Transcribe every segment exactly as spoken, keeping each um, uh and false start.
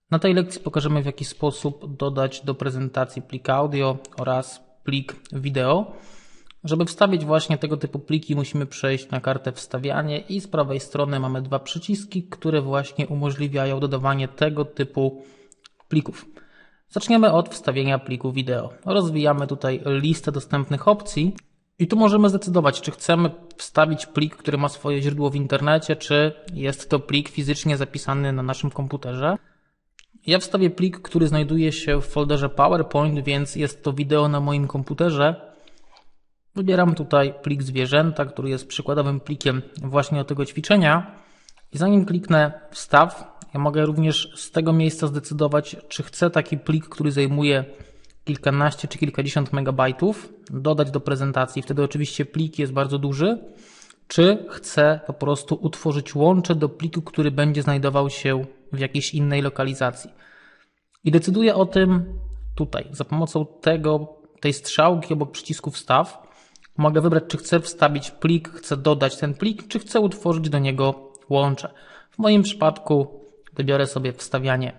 Na tej lekcji pokażemy, w jaki sposób dodać do prezentacji plik audio oraz plik wideo. Żeby wstawić właśnie tego typu pliki, musimy przejść na kartę wstawianie i z prawej strony mamy dwa przyciski, które właśnie umożliwiają dodawanie tego typu plików. Zaczniemy od wstawienia pliku wideo. Rozwijamy tutaj listę dostępnych opcji i tu możemy zdecydować, czy chcemy wstawić plik, który ma swoje źródło w internecie, czy jest to plik fizycznie zapisany na naszym komputerze. Ja wstawię plik, który znajduje się w folderze PowerPoint, więc jest to wideo na moim komputerze. Wybieram tutaj plik zwierzęta, który jest przykładowym plikiem właśnie do tego ćwiczenia. I zanim kliknę wstaw, ja mogę również z tego miejsca zdecydować, czy chcę taki plik, który zajmuje kilkanaście czy kilkadziesiąt megabajtów, dodać do prezentacji. Wtedy oczywiście plik jest bardzo duży. Czy chcę po prostu utworzyć łącze do pliku, który będzie znajdował się w jakiejś innej lokalizacji. I decyduję o tym tutaj. Za pomocą tego, tej strzałki obok przycisku wstaw mogę wybrać, czy chcę wstawić plik, chcę dodać ten plik, czy chcę utworzyć do niego łącze. W moim przypadku wybiorę sobie wstawianie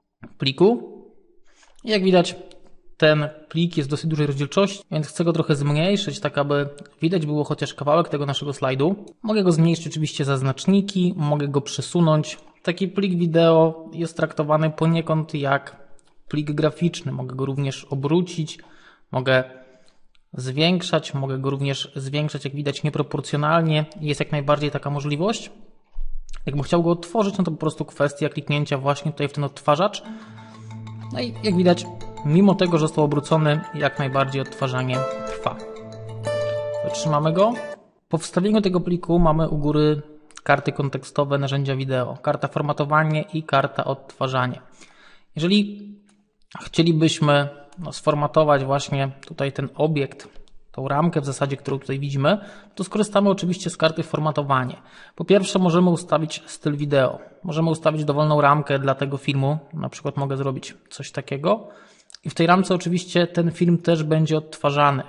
pliku. I jak widać, ten plik jest dosyć dużej rozdzielczości, więc chcę go trochę zmniejszyć, tak aby widać było chociaż kawałek tego naszego slajdu. Mogę go zmniejszyć oczywiście za znaczniki, mogę go przesunąć. Taki plik wideo jest traktowany poniekąd jak plik graficzny. Mogę go również obrócić, mogę zwiększać, mogę go również zwiększać, jak widać, nieproporcjonalnie. Jest jak najbardziej taka możliwość. Jakbym chciał go odtworzyć, no to po prostu kwestia kliknięcia właśnie tutaj w ten odtwarzacz. No i jak widać, mimo tego, że został obrócony, jak najbardziej odtwarzanie trwa. Zatrzymamy go. Po wstawieniu tego pliku mamy u góry karty kontekstowe narzędzia wideo, karta formatowanie i karta odtwarzanie. Jeżeli chcielibyśmy no, sformatować właśnie tutaj ten obiekt, tą ramkę w zasadzie, którą tutaj widzimy, to skorzystamy oczywiście z karty formatowanie. Po pierwsze możemy ustawić styl wideo. Możemy ustawić dowolną ramkę dla tego filmu. Na przykład mogę zrobić coś takiego. I w tej ramce oczywiście ten film też będzie odtwarzany.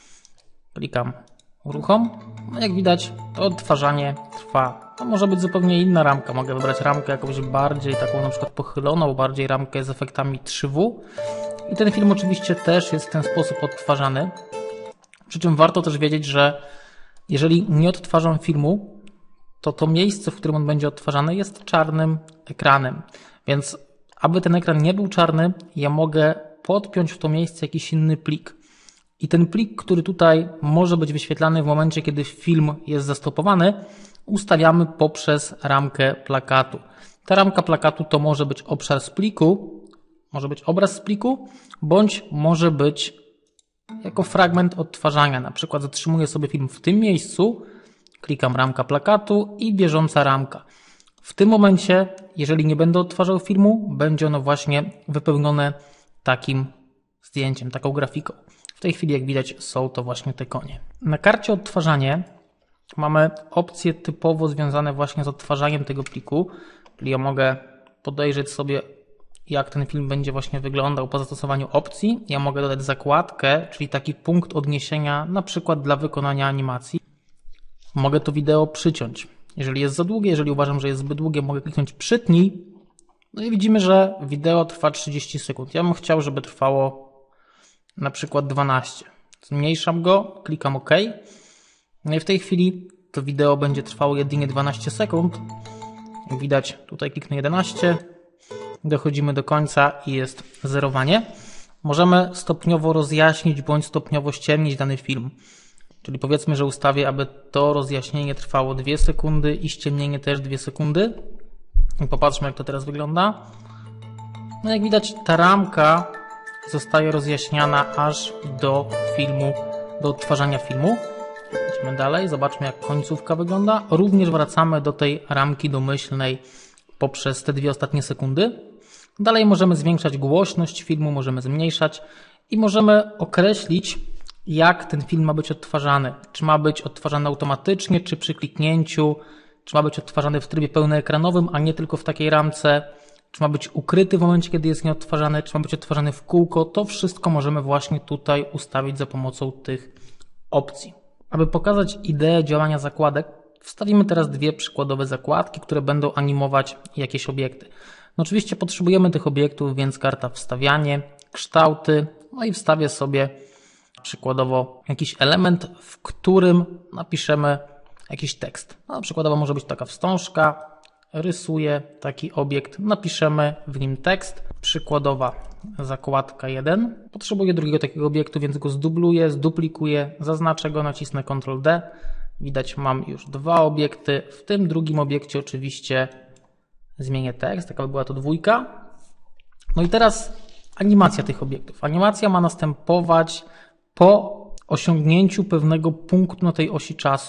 Klikam uruchom. No jak widać, to odtwarzanie trwa. To może być zupełnie inna ramka. Mogę wybrać ramkę jakąś bardziej taką na przykład pochyloną, bardziej ramkę z efektami trzy W. I ten film oczywiście też jest w ten sposób odtwarzany. Przy czym warto też wiedzieć, że jeżeli nie odtwarzam filmu, to to miejsce, w którym on będzie odtwarzany, jest czarnym ekranem. Więc aby ten ekran nie był czarny, ja mogę podpiąć w to miejsce jakiś inny plik. I ten plik, który tutaj może być wyświetlany w momencie, kiedy film jest zastopowany, ustawiamy poprzez ramkę plakatu. Ta ramka plakatu to może być obszar z pliku, może być obraz z pliku, bądź może być jako fragment odtwarzania. Na przykład zatrzymuję sobie film w tym miejscu, klikam ramka plakatu i bieżąca ramka. W tym momencie, jeżeli nie będę odtwarzał filmu, będzie ono właśnie wypełnione takim zdjęciem, taką grafiką. W tej chwili, jak widać, są to właśnie te konie. Na karcie odtwarzanie mamy opcje typowo związane właśnie z odtwarzaniem tego pliku, czyli ja mogę podejrzeć sobie, jak ten film będzie właśnie wyglądał po zastosowaniu opcji. Ja mogę dodać zakładkę, czyli taki punkt odniesienia, na przykład dla wykonania animacji. Mogę to wideo przyciąć. Jeżeli jest za długie, jeżeli uważam, że jest zbyt długie, mogę kliknąć przytnij. No i widzimy, że wideo trwa trzydzieści sekund. Ja bym chciał, żeby trwało na przykład dwanaście. Zmniejszam go, klikam OK. No i w tej chwili to wideo będzie trwało jedynie dwanaście sekund. Jak widać, tutaj kliknę jedenaście. Dochodzimy do końca i jest zerowanie. Możemy stopniowo rozjaśnić bądź stopniowo ściemnić dany film. Czyli powiedzmy, że ustawię, aby to rozjaśnienie trwało dwie sekundy i ściemnienie też dwie sekundy. I popatrzmy, jak to teraz wygląda. No jak widać, ta ramka zostaje rozjaśniana aż do filmu, do odtwarzania filmu. Idziemy dalej, zobaczmy, jak końcówka wygląda. Również wracamy do tej ramki domyślnej poprzez te dwie ostatnie sekundy. Dalej możemy zwiększać głośność filmu, możemy zmniejszać i możemy określić, jak ten film ma być odtwarzany. Czy ma być odtwarzany automatycznie, czy przy kliknięciu, czy ma być odtwarzany w trybie pełnoekranowym, a nie tylko w takiej ramce, czy ma być ukryty w momencie, kiedy jest nieodtwarzany, czy ma być odtwarzany w kółko. To wszystko możemy właśnie tutaj ustawić za pomocą tych opcji. Aby pokazać ideę działania zakładek, wstawimy teraz dwie przykładowe zakładki, które będą animować jakieś obiekty. No oczywiście potrzebujemy tych obiektów, więc karta wstawianie, kształty, no i wstawię sobie przykładowo jakiś element, w którym napiszemy jakiś tekst. No, przykładowo może być taka wstążka, rysuję taki obiekt, napiszemy w nim tekst, przykładowa zakładka jeden. Potrzebuję drugiego takiego obiektu, więc go zdubluję, zduplikuję, zaznaczę go, nacisnę kontrol D. Widać, mam już dwa obiekty. W tym drugim obiekcie oczywiście zmienię tekst, taka by była to dwójka. No i teraz animacja tych obiektów. Animacja ma następować po osiągnięciu pewnego punktu na tej osi czasu.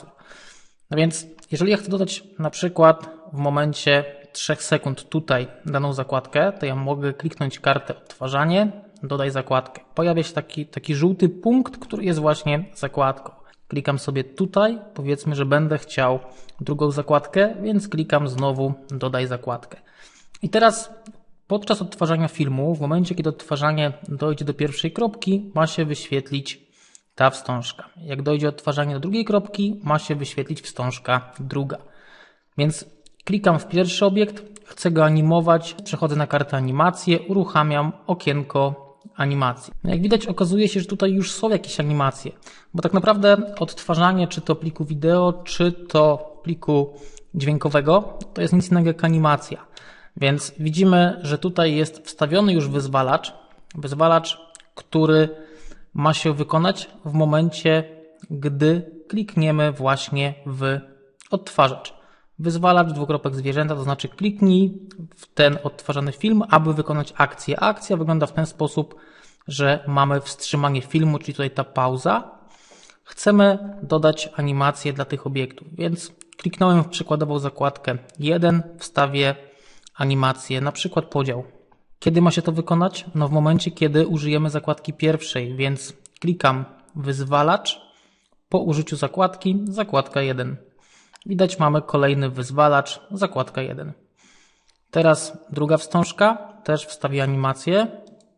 No więc jeżeli ja chcę dodać na przykład w momencie trzech sekund tutaj daną zakładkę, to ja mogę kliknąć kartę odtwarzanie, dodaj zakładkę. Pojawia się taki, taki żółty punkt, który jest właśnie zakładką. Klikam sobie tutaj, powiedzmy, że będę chciał drugą zakładkę, więc klikam znowu dodaj zakładkę. I teraz podczas odtwarzania filmu, w momencie kiedy odtwarzanie dojdzie do pierwszej kropki, ma się wyświetlić ta wstążka. Jak dojdzie odtwarzanie do drugiej kropki, ma się wyświetlić wstążka druga. Więc klikam w pierwszy obiekt, chcę go animować, przechodzę na kartę animację, uruchamiam okienko animacji. Jak widać, okazuje się, że tutaj już są jakieś animacje, bo tak naprawdę odtwarzanie czy to pliku wideo, czy to pliku dźwiękowego, to jest nic innego jak animacja. Więc widzimy, że tutaj jest wstawiony już wyzwalacz, wyzwalacz, który ma się wykonać w momencie, gdy klikniemy właśnie w odtwarzacz. Wyzwalacz, dwukropek zwierzęta, to znaczy kliknij w ten odtwarzany film, aby wykonać akcję. Akcja wygląda w ten sposób, że mamy wstrzymanie filmu, czyli tutaj ta pauza. Chcemy dodać animację dla tych obiektów, więc kliknąłem w przykładową zakładkę jeden, wstawię animację, na przykład podział. Kiedy ma się to wykonać? No w momencie, kiedy użyjemy zakładki pierwszej, więc klikam wyzwalacz, po użyciu zakładki, zakładka jeden. Widać, mamy kolejny wyzwalacz, zakładka jeden. Teraz druga wstążka, też wstawię animację.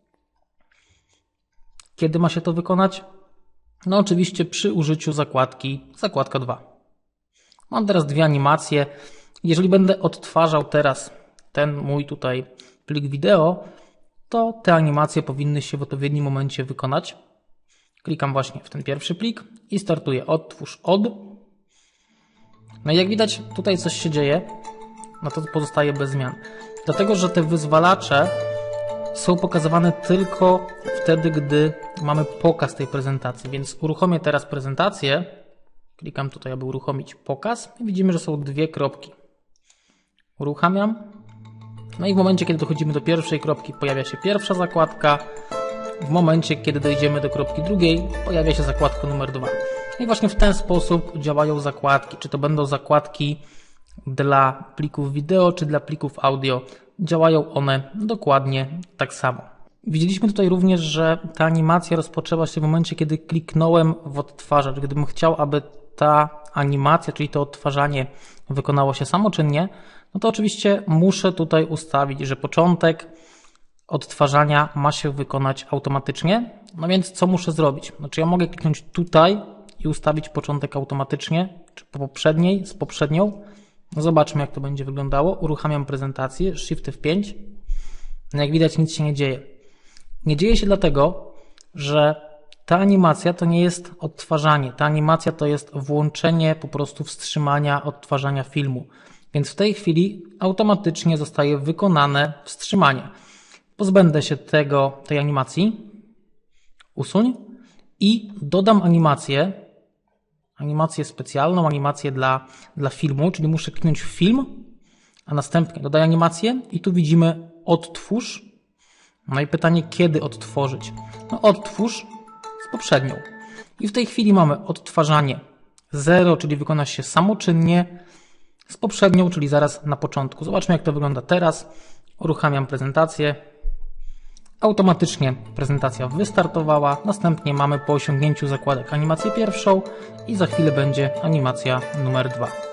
Kiedy ma się to wykonać? No oczywiście przy użyciu zakładki, zakładka dwa. Mam teraz dwie animacje. Jeżeli będę odtwarzał teraz ten mój tutaj plik wideo, to te animacje powinny się w odpowiednim momencie wykonać. Klikam właśnie w ten pierwszy plik i startuję odtwórz od. No i jak widać, tutaj coś się dzieje, no to pozostaje bez zmian. Dlatego, że te wyzwalacze są pokazywane tylko wtedy, gdy mamy pokaz tej prezentacji. Więc uruchomię teraz prezentację. Klikam tutaj, aby uruchomić pokaz i widzimy, że są dwie kropki. Uruchamiam. No i w momencie, kiedy dochodzimy do pierwszej kropki, pojawia się pierwsza zakładka. W momencie, kiedy dojdziemy do kropki drugiej, pojawia się zakładka numer dwa. I właśnie w ten sposób działają zakładki. Czy to będą zakładki dla plików wideo, czy dla plików audio. Działają one dokładnie tak samo. Widzieliśmy tutaj również, że ta animacja rozpoczęła się w momencie, kiedy kliknąłem w odtwarzacz. Gdybym chciał, aby ta animacja, czyli to odtwarzanie wykonało się samoczynnie, no to oczywiście muszę tutaj ustawić, że początek odtwarzania ma się wykonać automatycznie. No więc co muszę zrobić? Znaczy ja mogę kliknąć tutaj i ustawić początek automatycznie, czy po poprzedniej, z poprzednią. No zobaczmy, jak to będzie wyglądało. Uruchamiam prezentację, Shift F pięć. No jak widać, nic się nie dzieje. Nie dzieje się dlatego, że ta animacja to nie jest odtwarzanie. Ta animacja to jest włączenie po prostu wstrzymania odtwarzania filmu. Więc w tej chwili automatycznie zostaje wykonane wstrzymanie. Pozbędę się tego, tej animacji. Usuń. I dodam animację. Animację specjalną, animację dla, dla filmu, czyli muszę kliknąć w film, a następnie dodaj animację i tu widzimy odtwórz. No i pytanie, kiedy odtworzyć? No odtwórz z poprzednią. I w tej chwili mamy odtwarzanie zero, czyli wykona się samoczynnie, z poprzednią, czyli zaraz na początku. Zobaczmy, jak to wygląda teraz. Uruchamiam prezentację. Automatycznie prezentacja wystartowała. Następnie mamy po osiągnięciu zakładek animację pierwszą i za chwilę będzie animacja numer dwa.